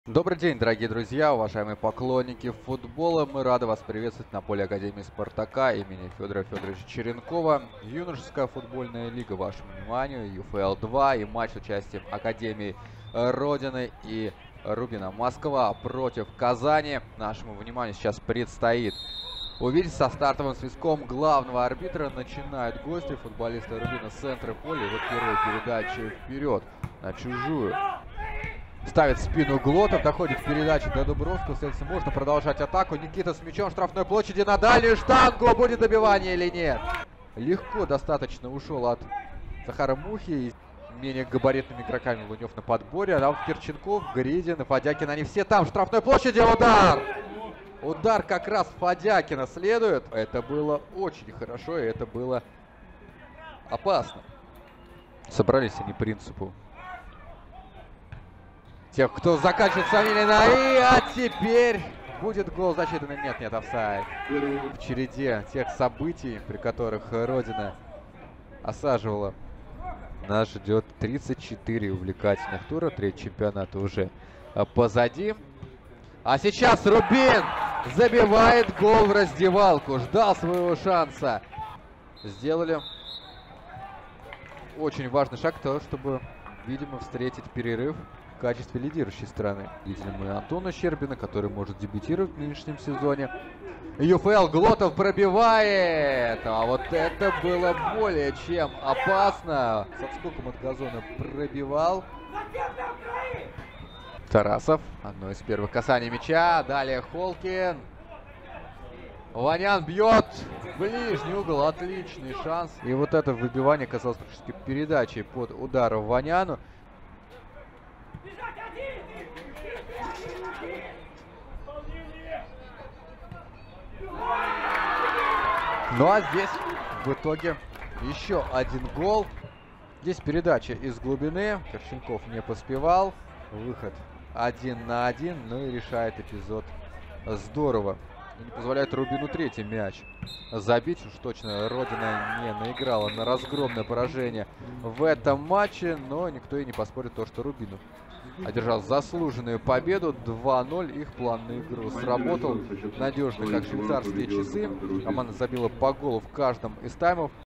Добрый день, дорогие друзья, уважаемые поклонники футбола. Мы рады вас приветствовать на поле Академии Спартака имени Федора Федоровича Черенкова. Юношеская футбольная лига вашему вниманию, ЮФЛ-2 и матч с участием Академии Родины и Рубина Москва против Казани. Нашему вниманию сейчас предстоит увидеть со стартовым свистком главного арбитра. Начинают гости, футболисты Рубина с центра поля. И вот первая передача вперед на чужую. Ставит в спину Глотов, доходит передача до Дубровского. Следовательно, можно продолжать атаку. Никита с мячом в штрафной площади на дальнюю штангу. Будет добивание или нет? Легко достаточно ушел от Захара Мухи. И менее габаритными игроками Лунев на подборе. А вот Кирченков, Гридин и Фадякин, они все там, в штрафной площади. Удар! Удар как раз Фадякина следует. Это было очень хорошо, и это было опасно. Собрались они принципу тех, кто заканчивает Самилина. А теперь будет гол засчитанный. Нет, офсайд. В череде тех событий, при которых Родина осаживала, нас ждет 34 увлекательных тура. Третий чемпионат уже позади. А сейчас Рубин забивает гол в раздевалку. Ждал своего шанса. Сделали очень важный шаг к тому, чтобы, видимо, встретить перерыв в качестве лидирующей страны. Видели мы Антона Щербина, который может дебютировать в нынешнем сезоне. ЮФЛ, Глотов пробивает. А вот это было более чем опасно. С отскоком от газона пробивал Тарасов. Одно из первых касаний мяча. Далее Холкин. Ванян бьет в ближний угол. Отличный шанс. И вот это выбивание казалось практически передачей под удар Ваняну. Ну а здесь в итоге еще один гол. Здесь передача из глубины. Кирченков не поспевал. Выход 1 на 1. Ну и решает эпизод здорово. И не позволяет Рубину третий мяч забить. Уж точно Родина не наиграла на разгромное поражение в этом матче. Но никто и не поспорит то, что Рубину одержал заслуженную победу. 2-0. Их план на игру сработал надежно, как швейцарские часы. Команда забила по голу в каждом из таймов.